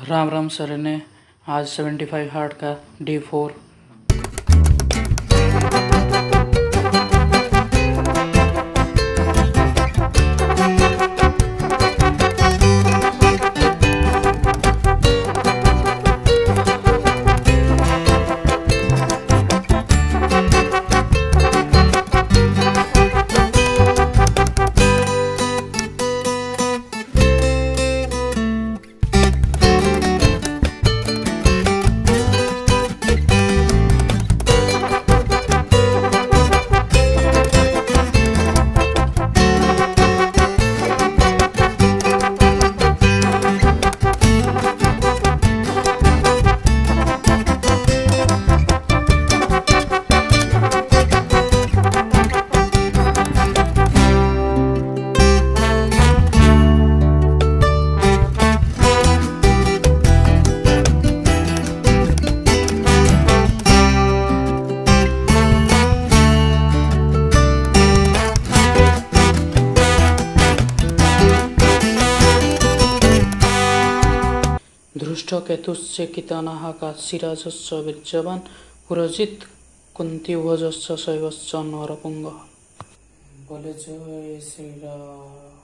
Ram Ram sir ने आज 75 heart का D4। धृष्टकेतुश्च कितानः का सिराजश्च वीर्यवान् पुरोजित कुन्तीभोजश्च शैवश्च नरपुंगः। बोले जय श्री राम।